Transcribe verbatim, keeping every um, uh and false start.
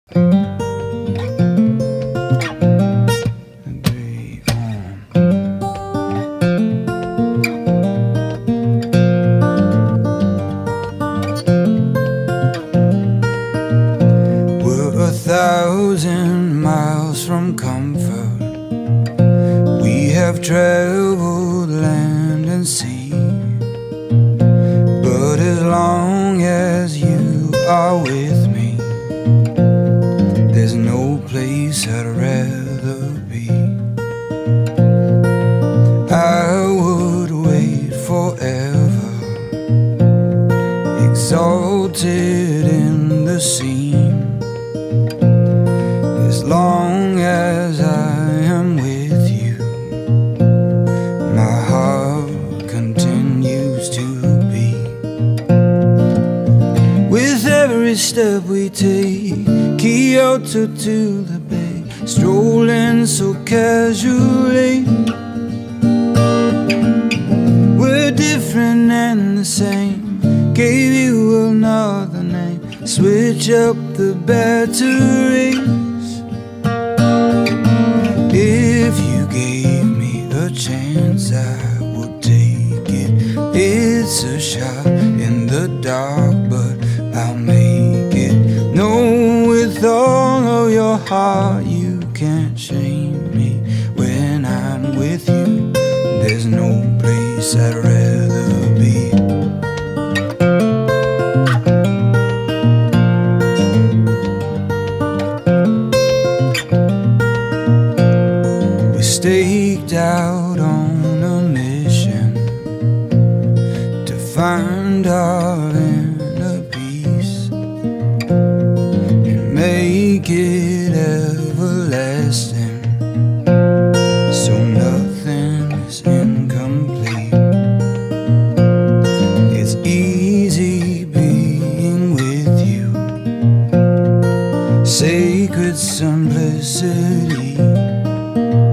A thousand miles from comfort, we have traveled land and sea. But as long as you are with me, there's no place I'd rather be. I would wait forever, exalted in the scene. As long as I am with you, my heart continues to beat. With every step we take, Kyoto to the bay, strolling so casually. We're different and the same, gave you another name, switch up the batteries. If you gave me a chance, I would take it. It's a shot in the dark, but I'll make it. No, with all of your heart, you can't shame me. When I'm with you, there's no place I'd rather be. Staked out on a mission to find our inner peace and make it everlasting, so nothing is incomplete. It's easy being with you, sacred simplicity.